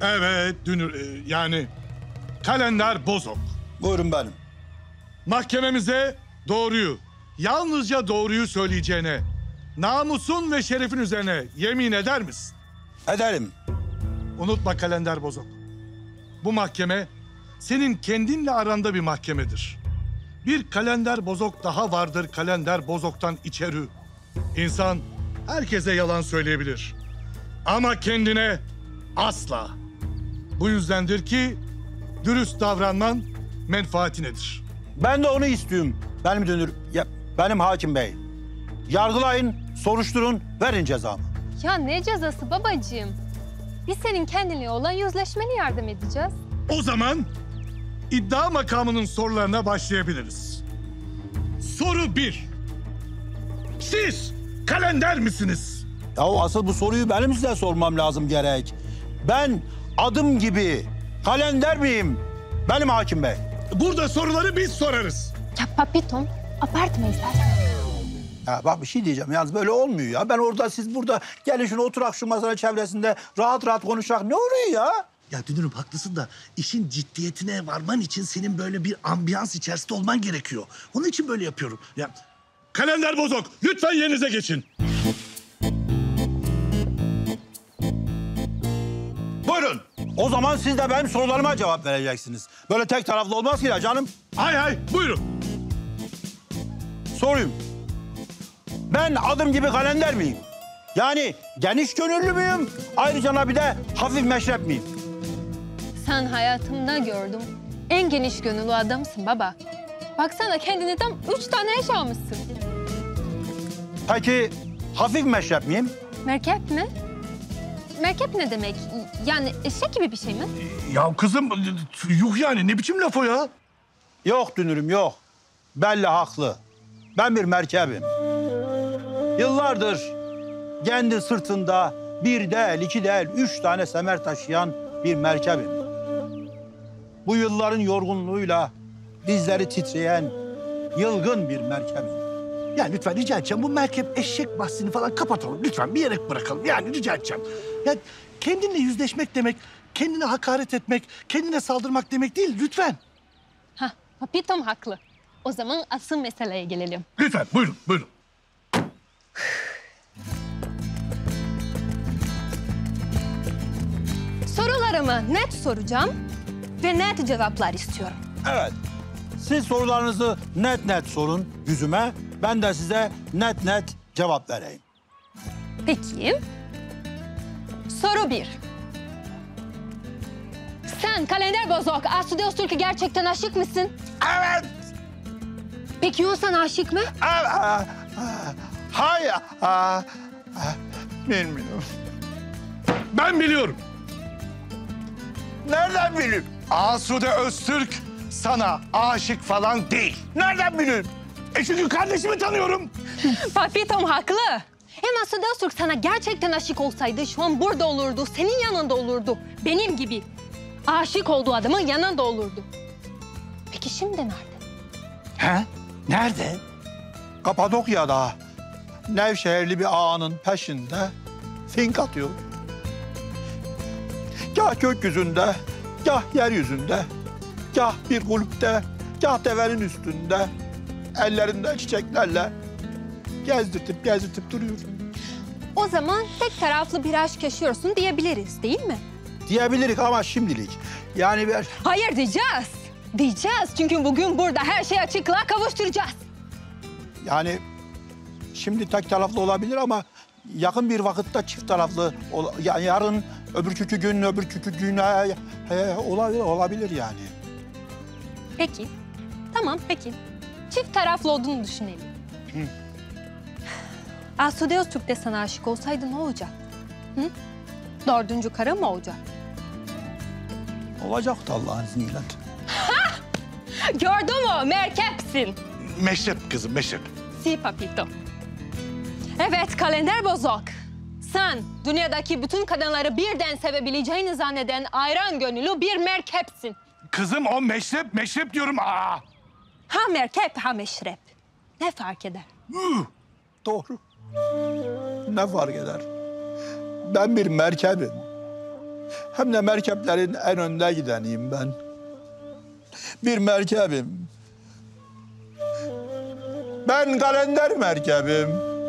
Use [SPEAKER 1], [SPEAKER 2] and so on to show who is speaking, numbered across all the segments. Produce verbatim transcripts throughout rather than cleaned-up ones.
[SPEAKER 1] Evet, Dünür, e, yani Kalender Bozok.
[SPEAKER 2] Buyurun benim.
[SPEAKER 1] Mahkememize doğruyu, yalnızca doğruyu söyleyeceğine, namusun ve şerefin üzerine yemin eder misin?
[SPEAKER 2] Ederim.
[SPEAKER 1] Unutma Kalender Bozok. Bu mahkeme senin kendinle aranda bir mahkemedir. Bir Kalender Bozok daha vardır Kalender Bozok'tan içeri. İnsan herkese yalan söyleyebilir. Ama kendine asla. Bu yüzdendir ki dürüst davranman menfaatinedir.
[SPEAKER 2] Ben de onu istiyorum. Benim Dünür, ya, benim hakim bey. Yargılayın, soruşturun, verin cezamı.
[SPEAKER 3] Ya ne cezası babacığım? Biz senin kendine olan yüzleşmene yardım edeceğiz.
[SPEAKER 1] O zaman iddia makamının sorularına başlayabiliriz. Soru bir. Siz kalender misiniz?
[SPEAKER 2] Ya asıl bu soruyu benim size sormam lazım gerek. Ben adım gibi kalender miyim? Benim hakim bey.
[SPEAKER 1] Burada soruları biz sorarız.
[SPEAKER 3] Ya papitom, abartma istersen.
[SPEAKER 2] Ya bak bir şey diyeceğim. Yalnız böyle olmuyor ya. Ben orada, siz burada. Gelin şunu oturak şu masanın çevresinde rahat rahat konuşak. Ne oluyor ya?
[SPEAKER 4] Ya Dünür'üm haklısın da işin ciddiyetine varman için senin böyle bir ambiyans içerisinde olman gerekiyor. Onun için böyle yapıyorum. Ya
[SPEAKER 1] Kalender Bozok, lütfen yerinize geçin.
[SPEAKER 2] Buyurun. O zaman siz de benim sorularıma cevap vereceksiniz. Böyle tek taraflı olmaz ki ya canım.
[SPEAKER 1] Hay hay, buyurun.
[SPEAKER 2] Sorayım. Ben adım gibi kalender miyim? Yani geniş gönüllü müyüm? Ayrıca bir de hafif meşrep miyim?
[SPEAKER 3] Sen hayatımda gördüm. En geniş gönüllü adamsın baba. Baksana kendine tam üç tane eş almışsın.
[SPEAKER 2] Peki hafif meşrep miyim?
[SPEAKER 3] Merkep mi? Merkep ne demek? Yani eşek gibi bir şey mi?
[SPEAKER 1] Ya kızım, yuh yani ne biçim laf o ya?
[SPEAKER 2] Yok Dünürüm yok. Belli haklı. Ben bir merkebim. Yıllardır kendi sırtında bir değil, iki değil, üç tane semer taşıyan bir merkebim. Bu yılların yorgunluğuyla dizleri titreyen yılgın bir merkebim.
[SPEAKER 4] ya lütfen rica edeceğim bu merkep eşek bahsini falan kapatalım. Lütfen bir yere bırakalım. Yani rica edeceğim. Ya kendinle yüzleşmek demek, kendine hakaret etmek, kendine saldırmak demek değil. Lütfen.
[SPEAKER 3] Hah, papitom haklı. O zaman asıl meseleye gelelim.
[SPEAKER 1] Lütfen, buyurun, buyurun.
[SPEAKER 3] Sorularımı net soracağım ve net cevaplar istiyorum.
[SPEAKER 2] Evet. Siz sorularınızı net net sorun yüzüme. Ben de size net net cevap vereyim.
[SPEAKER 3] Peki. Soru bir. Sen Kalender Bozok, Asude Öztürk'e gerçekten aşık mısın?
[SPEAKER 2] Evet.
[SPEAKER 3] Peki o sana aşık mı?
[SPEAKER 2] Evet. Hayır. Bilmiyorum.
[SPEAKER 1] Ben biliyorum.
[SPEAKER 2] Nereden bileyim?
[SPEAKER 1] Asude Öztürk sana aşık falan değil.
[SPEAKER 2] Nereden bileyim?
[SPEAKER 1] E çünkü kardeşimi tanıyorum.
[SPEAKER 3] Papitom haklı. Hem Asude Öztürk sana gerçekten aşık olsaydı şu an burada olurdu, senin yanında olurdu. Benim gibi aşık olduğu adamın yanında olurdu. Peki şimdi nerede?
[SPEAKER 2] He? Nerede? Kapadokya'da Nevşehirli bir ağanın peşinde fink atıyor. Gah gökyüzünde, gah yeryüzünde, gah bir kulüpte, gah devenin üstünde, ellerinde çiçeklerle gezdirtip gezdirtip duruyor.
[SPEAKER 3] O zaman tek taraflı bir aşk yaşıyorsun diyebiliriz değil mi?
[SPEAKER 2] Diyebilirik ama şimdilik. Yani bir...
[SPEAKER 3] Hayır diyeceğiz. Diyeceğiz çünkü bugün burada her şeyi açıklığa kavuşturacağız.
[SPEAKER 2] Yani şimdi tek taraflı olabilir ama yakın bir vakitte çift taraflı, yani yarın öbürkü gün, öbürkü gün olabilir, olabilir yani.
[SPEAKER 3] Peki. Tamam peki. Çift taraflı olduğunu düşünelim.
[SPEAKER 2] Hı.
[SPEAKER 3] Asude Öztürk de sana aşık olsaydı ne olacak? Hı? Dördüncü karı mı olacak?
[SPEAKER 2] Olacaktı Allah'ın izniyle.
[SPEAKER 3] Gördün mü? Merkepsin.
[SPEAKER 1] Meşrep kızım, meşrep.
[SPEAKER 3] Si papito. Evet Kalender Bozok. Sen dünyadaki bütün kadınları birden sevebileceğini zanneden ayran gönüllü bir merkepsin.
[SPEAKER 1] Kızım o meşrep, meşrep diyorum. Aa!
[SPEAKER 3] Ha merkep ha meşrep. Ne fark eder?
[SPEAKER 2] Doğru. Ne fark eder? Ben bir merkebim. Hem de merkeplerin en önde gideniyim ben. Bir merkebim. Ben kalender merkebim.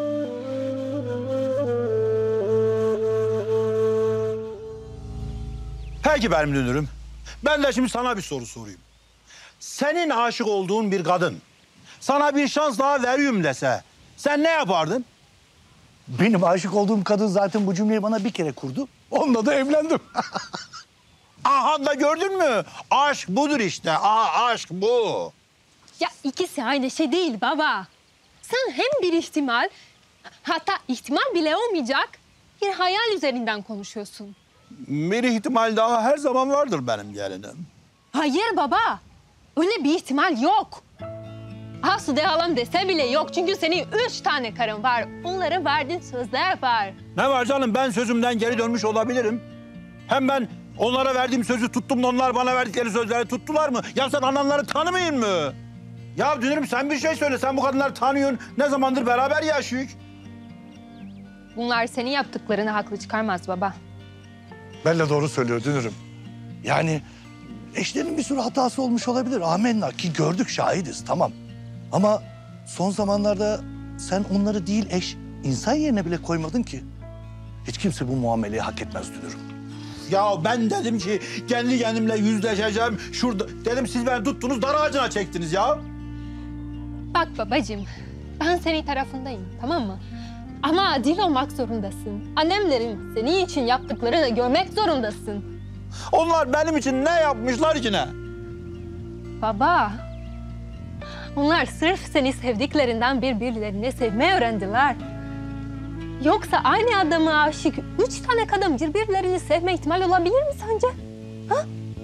[SPEAKER 2] Peki benim dünürüm. Ben de şimdi sana bir soru sorayım. Senin aşık olduğun bir kadın sana bir şans daha veriyorum dese sen ne yapardın?
[SPEAKER 4] Benim aşık olduğum kadın zaten bu cümleyi bana bir kere kurdu. Onunla da evlendim.
[SPEAKER 2] Aha da gördün mü? Aşk budur işte. Aa, aşk bu.
[SPEAKER 3] Ya ikisi aynı şey değil baba. Sen hem bir ihtimal, hatta ihtimal bile olmayacak bir hayal üzerinden konuşuyorsun.
[SPEAKER 2] Bir ihtimal daha her zaman vardır benim gelinim.
[SPEAKER 3] Hayır baba, öyle bir ihtimal yok. Asude halam dese bile yok çünkü senin üç tane karın var. Onlara verdiğin sözler var.
[SPEAKER 2] Ne var canım, ben sözümden geri dönmüş olabilirim. Hem ben onlara verdiğim sözü tuttum da onlar bana verdikleri sözleri tuttular mı? Ya sen ananları tanımayın mı? Ya dünürüm sen bir şey söyle. Sen bu kadınları tanıyorsun. Ne zamandır beraber yaşıyoruz?
[SPEAKER 3] Bunlar senin yaptıklarını haklı çıkarmaz baba.
[SPEAKER 4] Bella doğru söylüyor dünürüm. Yani eşlerin bir sürü hatası olmuş olabilir. Amenna ki gördük, şahidiz, tamam. Ama son zamanlarda sen onları değil eş, insan yerine bile koymadın ki. Hiç kimse bu muameleyi hak etmez dünürüm.
[SPEAKER 2] Ya ben dedim ki kendi kendimle yüzleşeceğim. Şurada dedim, siz beni tuttunuz, dar ağacına çektiniz ya.
[SPEAKER 3] Bak babacığım, ben senin tarafındayım, tamam mı? Ama adil olmak zorundasın. Annemlerin senin için yaptıklarını görmek zorundasın.
[SPEAKER 2] Onlar benim için ne yapmışlar ki ne?
[SPEAKER 3] Baba, onlar sırf seni sevdiklerinden birbirlerini sevmeyi öğrendiler. Yoksa aynı adama aşık üç tane kadın birbirlerini sevme ihtimali olabilir mi sence? Ha?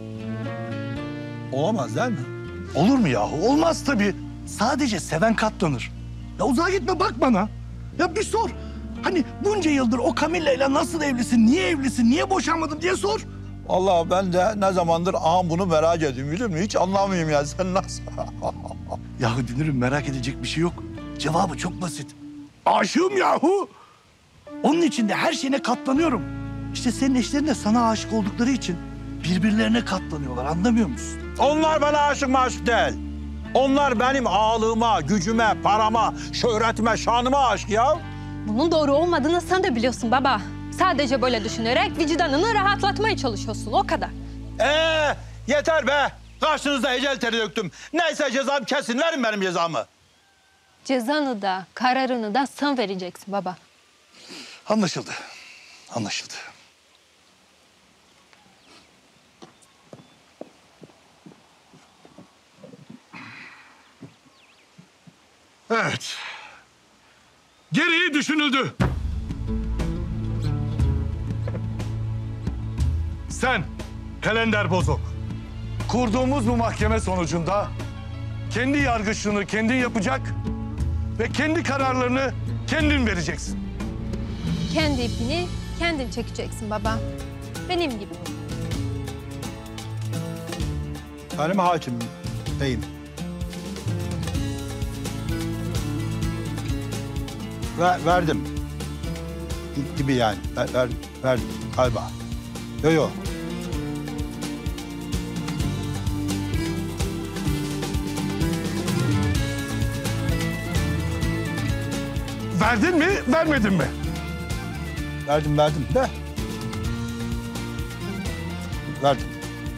[SPEAKER 2] Olamaz değil mi?
[SPEAKER 4] Olur mu yahu? Olmaz tabii. Sadece seven katlanır. Ya uzağa gitme, bak bana. Ya bir sor. Hani bunca yıldır o Camilla'yla nasıl evlisin, niye evlisin, niye boşanmadın diye sor.
[SPEAKER 2] Allah ben de ne zamandır ağam bunu merak ediyorum, biliyor musun? Hiç anlamıyorum ya, sen nasıl?
[SPEAKER 4] Yahu dünürüm, merak edecek bir şey yok. Cevabı çok basit. Aşığım yahu. Onun için de her şeyine katlanıyorum. İşte senin eşlerin de sana aşık oldukları için birbirlerine katlanıyorlar, anlamıyor musun?
[SPEAKER 2] Onlar bana aşık maşık değil. Onlar benim ağlığıma, gücüme, parama, şöhretime, şanıma aşık ya.
[SPEAKER 3] Bunun doğru olmadığını sen de biliyorsun baba. Sadece böyle düşünerek vicdanını rahatlatmaya çalışıyorsun, o kadar.
[SPEAKER 2] Ee, yeter be. Karşınızda ecel teri döktüm. Neyse cezam kesin, verin benim cezamı.
[SPEAKER 3] Cezanı da, kararını da sen vereceksin baba.
[SPEAKER 4] Anlaşıldı. Anlaşıldı. Evet. Gereği düşünüldü. Sen, Kalender Bozok, kurduğumuz bu mahkeme sonucunda kendi yargıçlığını kendin yapacak ve kendi kararlarını kendin vereceksin.
[SPEAKER 3] Kendi ipini kendin çekeceksin baba. Benim gibi.
[SPEAKER 2] Benim hakim beyim. Ver, verdim. Gibi yani. Ver, ver, verdim galiba. Yo yo.
[SPEAKER 4] Verdin mi, vermedin mi?
[SPEAKER 2] Verdim, verdim de. Verdim.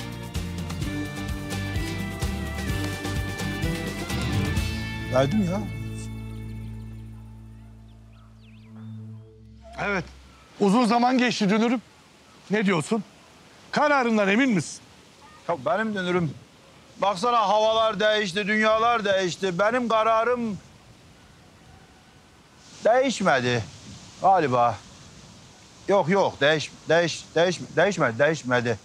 [SPEAKER 2] Verdim ya.
[SPEAKER 4] Evet. Uzun zaman geçti dünürüm. Ne diyorsun? Kararından emin misin?
[SPEAKER 2] Ya benim dönürüm. Baksana, havalar değişti, dünyalar değişti. Benim kararım değişmedi galiba. Yok yok, değiş, değiş, değiş, değişmedi, değişmedi.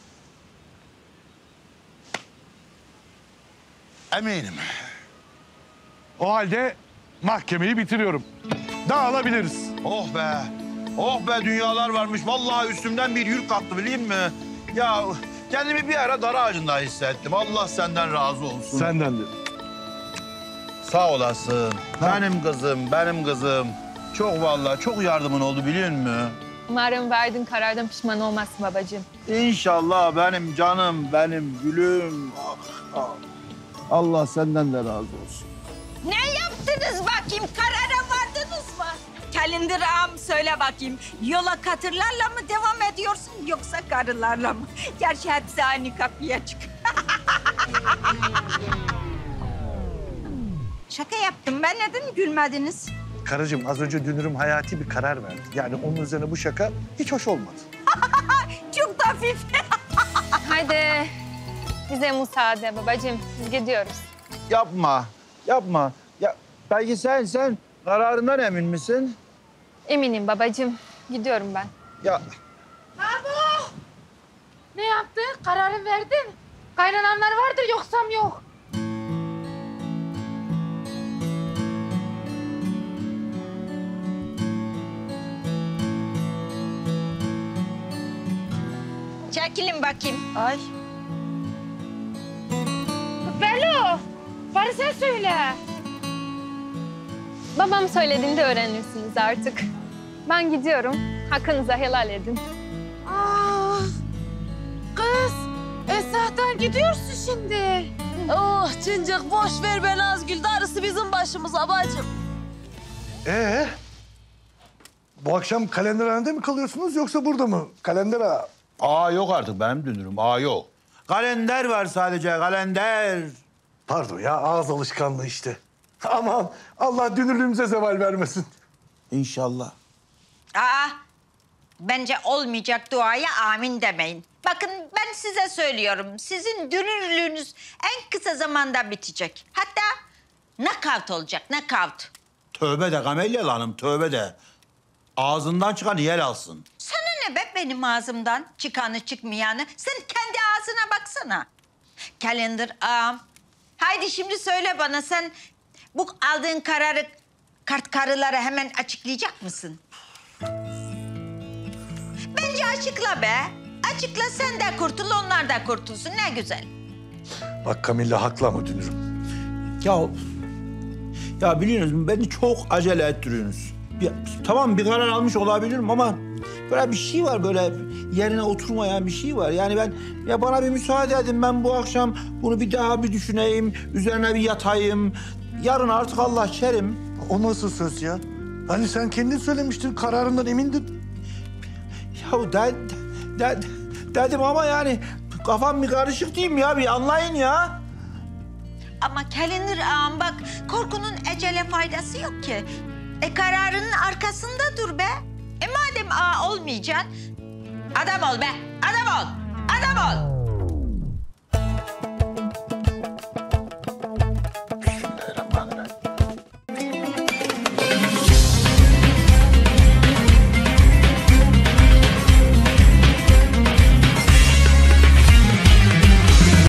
[SPEAKER 4] Eminim. O halde mahkemeyi bitiriyorum. Dağılabiliriz.
[SPEAKER 2] Oh be, oh be, dünyalar varmış. Vallahi üstümden bir yük kalktı, biliyor musun? Ya kendimi bir ara dar ağacında hissettim. Allah senden razı olsun.
[SPEAKER 4] Senden de.
[SPEAKER 2] Sağ olasın. Benim kızım, benim kızım. Çok vallahi çok yardımın oldu, biliyor musun?
[SPEAKER 3] Umarım verdiğin karardan pişman olmazsın babacığım.
[SPEAKER 2] İnşallah benim canım, benim gülüm. Ah, ah. Allah senden de razı olsun.
[SPEAKER 5] Ne yaptınız bakayım? Karara vardınız mı? Kalender ağam söyle bakayım. Yola katırlarla mı devam ediyorsun yoksa karılarla mı? Gerçi hepsi aynı kapıya çık. Şaka yaptım ben. Neden gülmediniz?
[SPEAKER 4] Karıcığım az önce Dünür'üm hayati bir karar verdi. Yani onun üzerine bu şaka hiç hoş olmadı.
[SPEAKER 5] Çok da hafif.
[SPEAKER 3] Haydi bize müsaade babacığım. Biz gidiyoruz.
[SPEAKER 2] Yapma, yapma. Ya belki sen sen kararından emin misin?
[SPEAKER 3] Eminim babacığım. Gidiyorum ben.
[SPEAKER 2] Ya
[SPEAKER 6] Ne yaptın? Kararı verdin. Kaynanamlar vardır yoksam yok.
[SPEAKER 5] Çekilin bakayım. Ay.
[SPEAKER 6] Belo, bari sen söyle.
[SPEAKER 3] Babam söylediğinde öğrenirsiniz artık. Ben gidiyorum. Hakkınızı helal edin.
[SPEAKER 6] Ah, kız, Esra'dan gidiyorsun şimdi.
[SPEAKER 7] Oh Cincik boş ver be Nazgül. Darısı bizim başımıza bacım.
[SPEAKER 4] Ee? Bu akşam kalenderhanede mi kalıyorsunuz yoksa burada mı? Kalender ağa.
[SPEAKER 2] aa yok artık benim dünürüm, aa yok. Kalender var sadece, kalender.
[SPEAKER 4] Pardon ya ağız alışkanlığı işte. Aman Allah dünürlüğümüze zeval vermesin.
[SPEAKER 2] İnşallah.
[SPEAKER 5] Aa, bence olmayacak duaya amin demeyin. Bakın ben size söylüyorum. Sizin dünürlüğünüz en kısa zamanda bitecek. Hatta knockout olacak, knockout.
[SPEAKER 2] Tövbe de Kamelyalı Hanım, tövbe de. Ağzından çıkan yer alsın.
[SPEAKER 5] Sana ne be benim ağzımdan çıkanı çıkmayanı? Sen kendi ağzına baksana. Kalender ağam. Haydi şimdi söyle bana sen bu aldığın kararı kart karılara hemen açıklayacak mısın? Bence açıkla be. Açıkla sen de kurtul onlar da kurtulsun ne güzel.
[SPEAKER 4] Bak Kamilla haklı ama dünürüm.
[SPEAKER 2] Ya, ya biliyorsunuz beni çok acele ettiriyorsunuz. Ya, tamam bir karar almış olabilirim ama böyle bir şey var, böyle yerine oturmayan bir şey var. Yani ben, ya bana bir müsaade edin, ben bu akşam bunu bir daha bir düşüneyim, üzerine bir yatayım. Yarın artık Allah kerim.
[SPEAKER 4] O nasıl söz ya? Hani sen kendin söylemiştin kararından emindin.
[SPEAKER 2] Ya de, de, dedim ama yani kafam bir karışık diyeyim ya, bir anlayın ya.
[SPEAKER 5] Ama Kalender ağam bak korkunun ecele faydası yok ki. E kararının arkasında dur be. E madem ağa olmayacaksın adam ol be adam ol adam ol.